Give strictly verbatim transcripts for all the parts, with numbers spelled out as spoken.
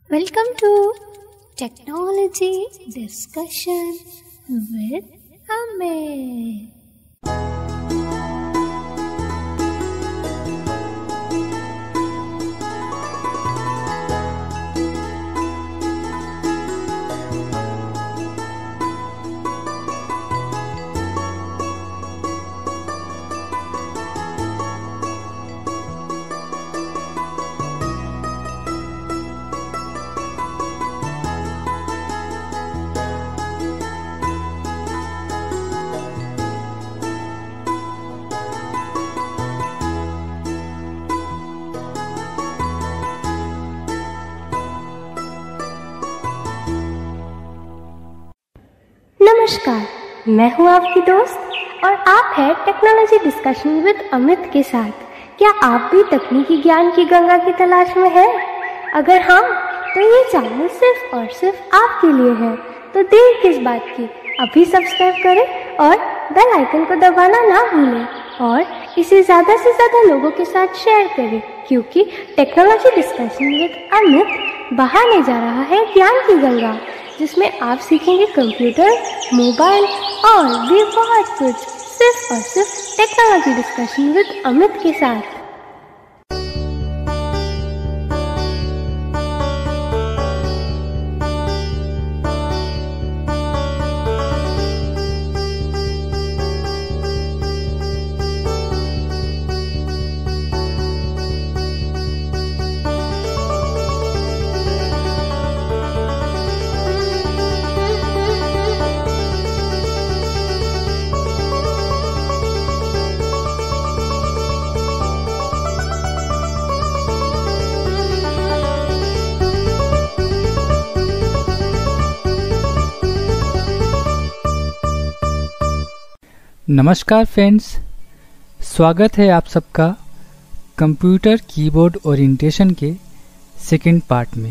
Welcome to Technology Discussion with Amit. नमस्कार, मैं हूं आपकी दोस्त और आप हैं टेक्नोलॉजी डिस्कशन विद अमित के साथ। क्या आप भी तकनीकी ज्ञान की गंगा की तलाश में हैं? अगर हाँ, तो ये चैनल सिर्फ और सिर्फ आपके लिए है। तो देर किस बात की, अभी सब्सक्राइब करें और बेल आइकन को दबाना ना भूलें और इसे ज़्यादा से ज़्यादा लोगों के साथ शेयर करें, क्योंकि टेक्नोलॉजी डिस्कशन विद अमित बहाने जा रहा है ज्ञान की गंगा, जिसमें आप सीखेंगे कंप्यूटर, मोबाइल और भी बहुत कुछ, सिर्फ और सिर्फ टेक्नोलॉजी डिस्कशन विद अमित के साथ। नमस्कार फ्रेंड्स, स्वागत है आप सबका कंप्यूटर कीबोर्ड ओरिएंटेशन के सेकंड पार्ट में।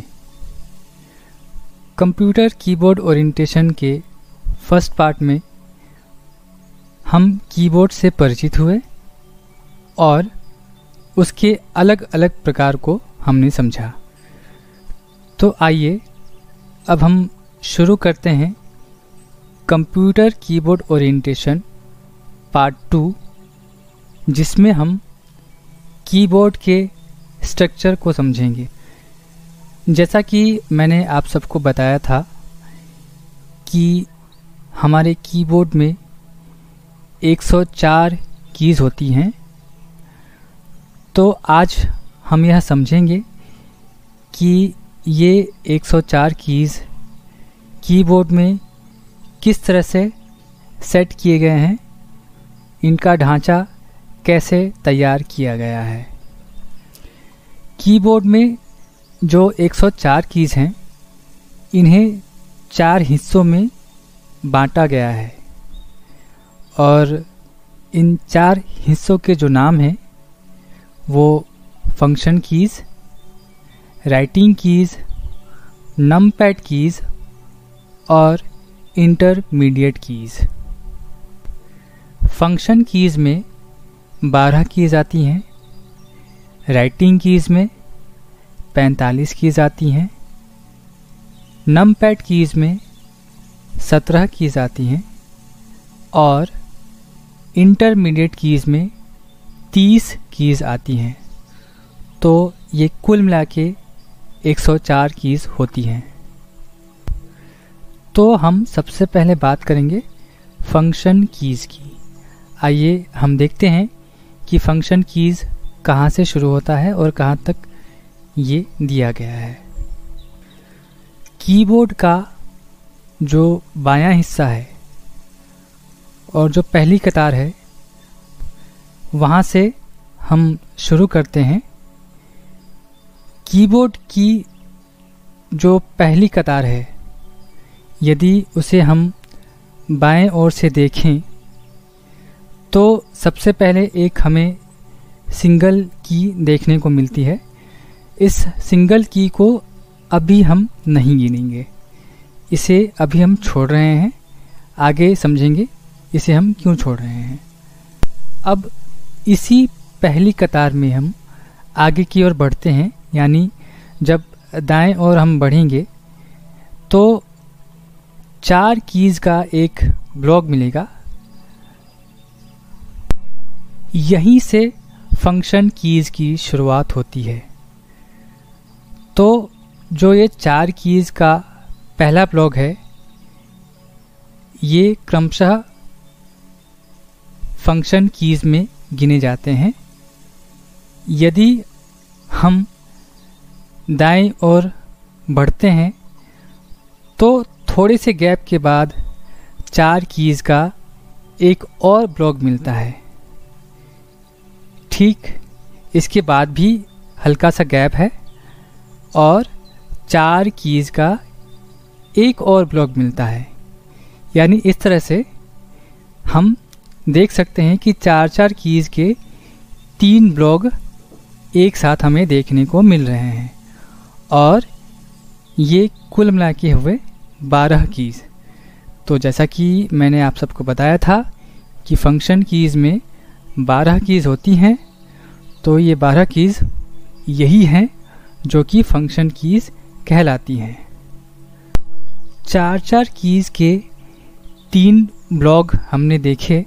कंप्यूटर कीबोर्ड ओरिएंटेशन के फर्स्ट पार्ट में हम कीबोर्ड से परिचित हुए और उसके अलग अलग प्रकार को हमने समझा। तो आइए अब हम शुरू करते हैं computer keyboard orientation part two, जिसमें हम कीबोर्ड के स्ट्रक्चर को समझेंगे। जैसा कि मैंने आप सबको बताया था कि हमारे कीबोर्ड में एक सौ चार कीज़ होती हैं, तो आज हम यह समझेंगे कि ये एक सौ चार कीज़ कीबोर्ड में किस तरह से सेट किए गए हैं, इनका ढांचा कैसे तैयार किया गया है। कीबोर्ड में जो एक सौ चार कीज़ हैं, इन्हें चार हिस्सों में बांटा गया है और इन चार हिस्सों के जो नाम हैं वो function keys, writing keys, numpad keys और इंटरमीडिएट कीज़। फंक्शन कीज़ में बारह कीज़ आती हैं, राइटिंग कीज़ में पैंतालीस कीज़ आती हैं, नमपैड कीज़ में सत्रह कीज़ आती हैं और इंटरमीडिएट कीज़ में तीस कीज़ आती हैं। तो ये कुल मिला के एक सौ चार कीज़ होती हैं। तो हम सबसे पहले बात करेंगे फंक्शन कीज़ की। आइए हम देखते हैं कि फंक्शन कीज़ कहाँ से शुरू होता है और कहाँ तक ये दिया गया है। कीबोर्ड का जो बायां हिस्सा है और जो पहली कतार है, वहाँ से हम शुरू करते हैं। कीबोर्ड की जो पहली कतार है, यदि उसे हम बाएं ओर से देखें तो सबसे पहले एक हमें सिंगल की देखने को मिलती है। इस सिंगल की को अभी हम नहीं गिनेंगे, इसे अभी हम छोड़ रहे हैं, आगे समझेंगे इसे हम क्यों छोड़ रहे हैं। अब इसी पहली कतार में हम आगे की ओर बढ़ते हैं, यानी जब दाएं ओर हम बढ़ेंगे तो चार कीज़ का एक ब्लॉक मिलेगा। यहीं से फंक्शन कीज़ की शुरुआत होती है। तो जो ये चार कीज़ का पहला ब्लॉक है, ये क्रमशः फंक्शन कीज़ में गिने जाते हैं। यदि हम दाएं ओर बढ़ते हैं तो थोड़े से गैप के बाद चार कीज़ का एक और ब्लॉक मिलता है। ठीक इसके बाद भी हल्का सा गैप है और चार कीज़ का एक और ब्लॉक मिलता है। यानी इस तरह से हम देख सकते हैं कि चार चार कीज़ के तीन ब्लॉक एक साथ हमें देखने को मिल रहे हैं और ये कुल मिला के हुए बारह कीज़। तो जैसा कि मैंने आप सबको बताया था कि फंक्शन कीज़ में बारह कीज़ होती हैं, तो ये बारह कीज़ यही हैं जो कि फंक्शन कीज़ कहलाती हैं। चार चार कीज़ के तीन ब्लॉक हमने देखे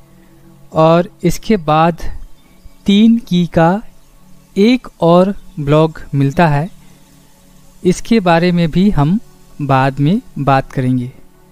और इसके बाद तीन की का एक और ब्लॉक मिलता है। इसके बारे में भी हम बाद में बात करेंगे।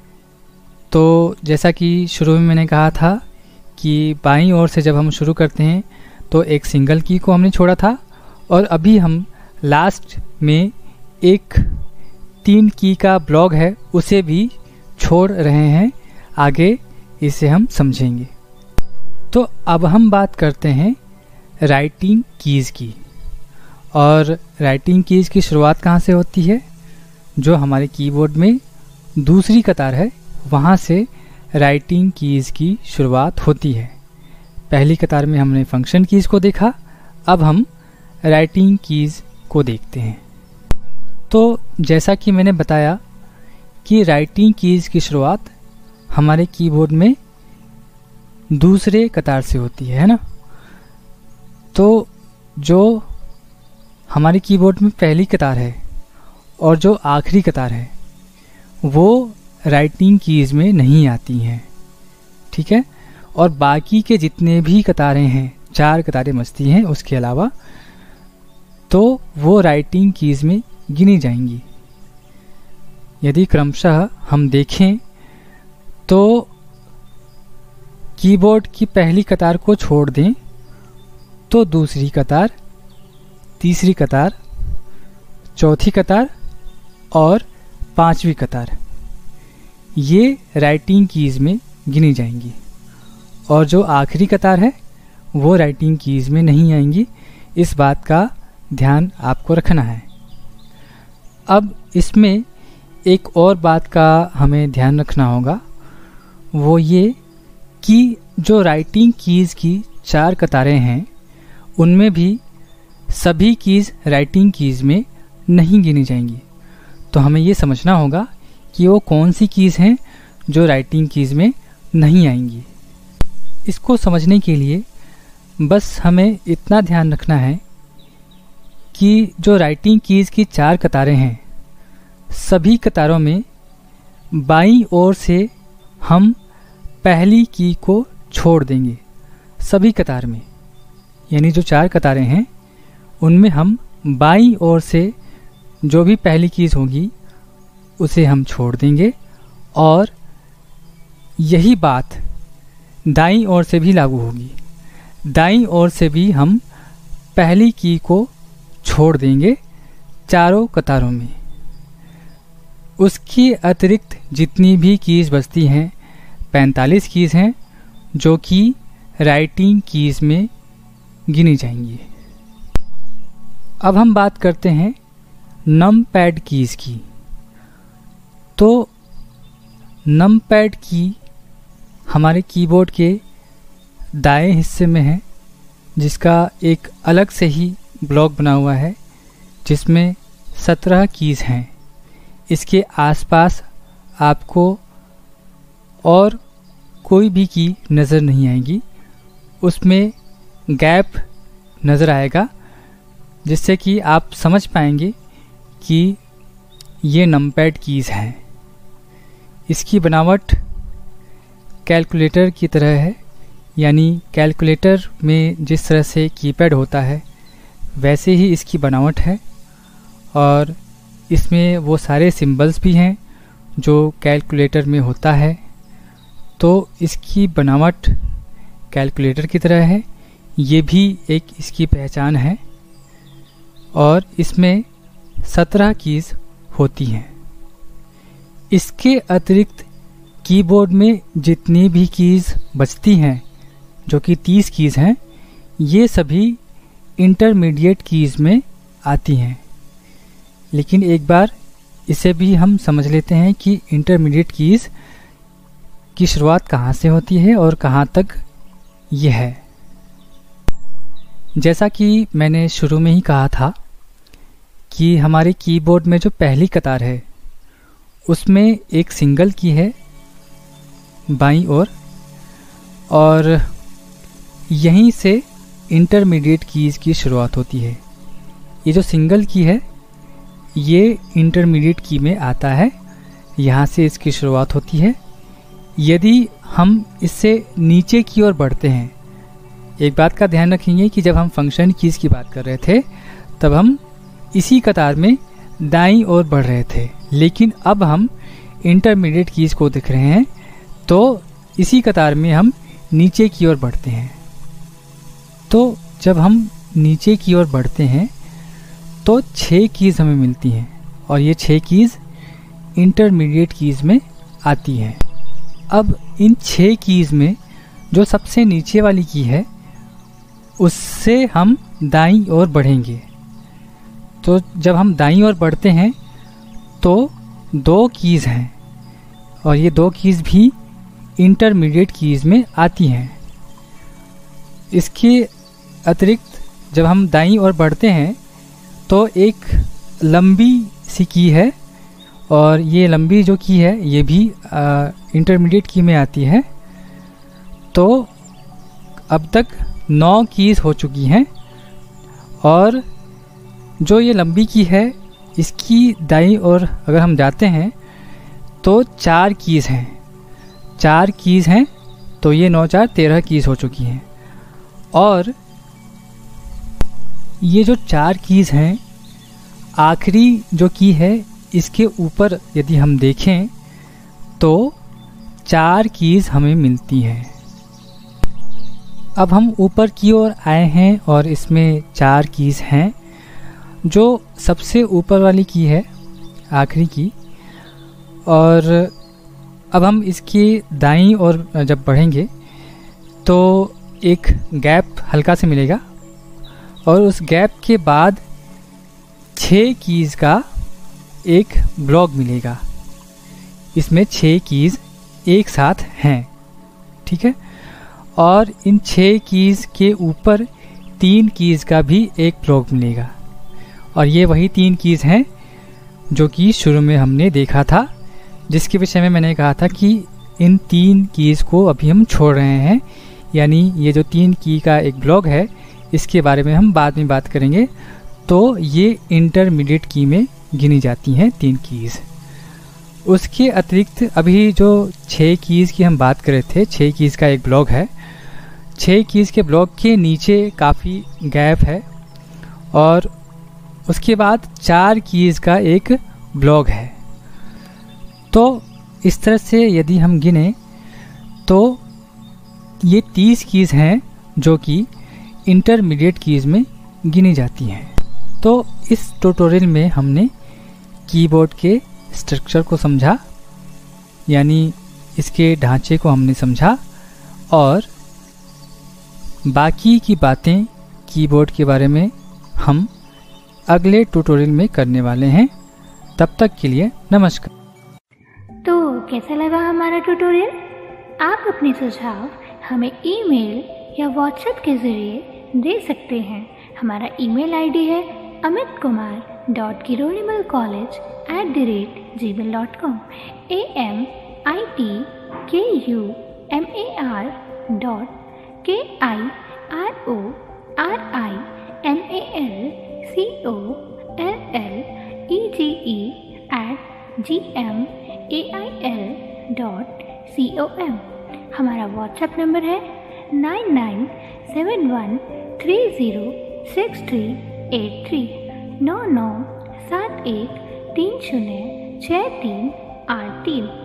तो जैसा कि शुरू में मैंने कहा था कि बाईं ओर से जब हम शुरू करते हैं तो एक सिंगल की को हमने छोड़ा था और अभी हम लास्ट में एक तीन की का ब्लॉक है उसे भी छोड़ रहे हैं। आगे इसे हम समझेंगे। तो अब हम बात करते हैं राइटिंग कीज़ की। और राइटिंग कीज़ की शुरुआत कहाँ से होती है? जो हमारे कीबोर्ड में दूसरी कतार है वहाँ से राइटिंग कीज़ की शुरुआत होती है। पहली कतार में हमने फंक्शन कीज़ को देखा, अब हम राइटिंग कीज़ को देखते हैं। तो जैसा कि मैंने बताया कि राइटिंग कीज़ की शुरुआत हमारे कीबोर्ड में दूसरे कतार से होती है, है ना। तो जो हमारे कीबोर्ड में पहली कतार है और जो आखिरी कतार है वो राइटिंग कीज़ में नहीं आती हैं, ठीक है। और बाकी के जितने भी कतारें हैं, चार कतारें बचती हैं उसके अलावा, तो वो राइटिंग कीज़ में गिनी जाएंगी। यदि क्रमशः हम देखें तो कीबोर्ड की पहली कतार को छोड़ दें तो दूसरी कतार, तीसरी कतार, चौथी कतार और पांचवी कतार ये राइटिंग कीज़ में गिनी जाएंगी और जो आखिरी कतार है वो राइटिंग कीज़ में नहीं आएंगी। इस बात का ध्यान आपको रखना है। अब इसमें एक और बात का हमें ध्यान रखना होगा, वो ये कि जो राइटिंग कीज़ की चार कतारें हैं उनमें भी सभी कीज़ राइटिंग कीज़ में नहीं गिनी जाएंगी। तो हमें ये समझना होगा कि वो कौन सी कीज़ हैं जो राइटिंग कीज़ में नहीं आएंगी। इसको समझने के लिए बस हमें इतना ध्यान रखना है कि जो राइटिंग कीज़ की चार कतारें हैं सभी कतारों में बाईं ओर से हम पहली की को छोड़ देंगे। सभी कतार में, यानी जो चार कतारें हैं उनमें हम बाईं ओर से जो भी पहली कीज़ होगी उसे हम छोड़ देंगे और यही बात दाईं ओर से भी लागू होगी। दाईं ओर से भी हम पहली की को छोड़ देंगे चारों कतारों में। उसके अतिरिक्त जितनी भी कीज़ बचती हैं पैंतालीस कीज़ हैं जो कि राइटिंग कीज़ में गिनी जाएंगी। अब हम बात करते हैं नम पैड कीज़ की। तो नम पैड की हमारे कीबोर्ड के दाएं हिस्से में है, जिसका एक अलग से ही ब्लॉक बना हुआ है जिसमें सत्रह कीज़ हैं। इसके आसपास आपको और कोई भी की नज़र नहीं आएगी, उसमें गैप नज़र आएगा जिससे कि आप समझ पाएंगे कि ये नंपैड कीज़ हैं। इसकी बनावट कैलकुलेटर की तरह है, यानी कैलकुलेटर में जिस तरह से कीपैड होता है वैसे ही इसकी बनावट है, और इसमें वो सारे सिंबल्स भी हैं जो कैलकुलेटर में होता है। तो इसकी बनावट कैलकुलेटर की तरह है, ये भी एक इसकी पहचान है। और इसमें सत्रह कीज़ होती हैं। इसके अतिरिक्त कीबोर्ड में जितनी भी कीज़ बचती हैं, जो कि तीस कीज़ हैं, ये सभी इंटरमीडिएट कीज़ में आती हैं। लेकिन एक बार इसे भी हम समझ लेते हैं कि इंटरमीडिएट कीज़ की शुरुआत कहाँ से होती है और कहाँ तक ये है। जैसा कि मैंने शुरू में ही कहा था कि हमारे कीबोर्ड में जो पहली कतार है उसमें एक सिंगल की है बाईं ओर, और यहीं से इंटरमीडिएट कीज़ की शुरुआत होती है। ये जो सिंगल की है ये इंटरमीडिएट की में आता है, यहाँ से इसकी शुरुआत होती है। यदि हम इससे नीचे की ओर बढ़ते हैं, एक बात का ध्यान रखेंगे कि जब हम फंक्शन कीज़ की बात कर रहे थे तब हम इसी कतार में दाईं ओर बढ़ रहे थे, लेकिन अब हम इंटरमीडिएट कीज़ को देख रहे हैं तो इसी कतार में हम नीचे की ओर बढ़ते हैं। तो जब हम नीचे की ओर बढ़ते हैं तो छः कीज़ हमें मिलती हैं, और ये छः कीज़ इंटरमीडिएट कीज़ में आती हैं। अब इन छः कीज़ में जो सबसे नीचे वाली की है उससे हम दाईं ओर बढ़ेंगे। तो जब हम दाईं ओर बढ़ते हैं तो दो कीज़ हैं, और ये दो कीज़ भी इंटरमीडिएट कीज़ में आती हैं। इसके अतिरिक्त जब हम दाईं ओर बढ़ते हैं तो एक लंबी सी की है, और ये लंबी जो की है ये भी इंटरमीडिएट की में आती है। तो अब तक नौ कीज़ हो चुकी हैं, और जो ये लंबी की है इसकी दाईं ओर अगर हम जाते हैं तो चार कीज़ हैं। चार कीज़ हैं तो ये नौ चार तेरह कीज़ हो चुकी हैं। और ये जो चार कीज़ हैं, आखिरी जो की है इसके ऊपर यदि हम देखें तो चार कीज़ हमें मिलती हैं। अब हम ऊपर की ओर आए हैं और इसमें चार कीज़ हैं। जो सबसे ऊपर वाली की है आखिरी की, और अब हम इसकी दाईं ओर जब बढ़ेंगे तो एक गैप हल्का से मिलेगा, और उस गैप के बाद छः कीज़ का एक ब्लॉक मिलेगा। इसमें छः कीज़ एक साथ हैं, ठीक है। और इन छः कीज़ के ऊपर तीन कीज़ का भी एक ब्लॉक मिलेगा, और ये वही तीन कीज़ हैं जो कि शुरू में हमने देखा था, जिसके विषय में मैंने कहा था कि इन तीन कीज़ को अभी हम छोड़ रहे हैं, यानी ये जो तीन की का एक ब्लॉक है इसके बारे में हम बाद में बात करेंगे। तो ये इंटरमीडिएट की में गिनी जाती हैं तीन कीज़। उसके अतिरिक्त अभी जो छः कीज़ की हम बात कर रहे थे, छः कीज़ का एक ब्लॉक है। छः कीज़ के ब्लॉक के नीचे काफ़ी गैप है, और उसके बाद चार कीज़ का एक ब्लॉक है। तो इस तरह से यदि हम गिने तो ये तीस कीज़ हैं जो कि इंटरमीडिएट कीज़ में गिनी जाती हैं। तो इस ट्यूटोरियल में हमने कीबोर्ड के स्ट्रक्चर को समझा, यानी इसके ढांचे को हमने समझा, और बाकी की बातें कीबोर्ड के बारे में हम अगले ट्यूटोरियल में करने वाले हैं। तब तक के लिए नमस्कार। तो कैसा लगा हमारा ट्यूटोरियल? आप अपने सुझाव हमें ईमेल या व्हाट्सएप के ज़रिए दे सकते हैं। हमारा ईमेल आईडी है Amit Kumar dot Kirorimal college at the rate Gmail dot com. A M I T K U M A R dot K I R O R I M A L C O L L E G E at G M A I L dot C O M. हमारा WhatsApp number है nine nine seven one three zero six three eight three, नौ नौ सात एक तीन शून्य छः तीन आठ तीन।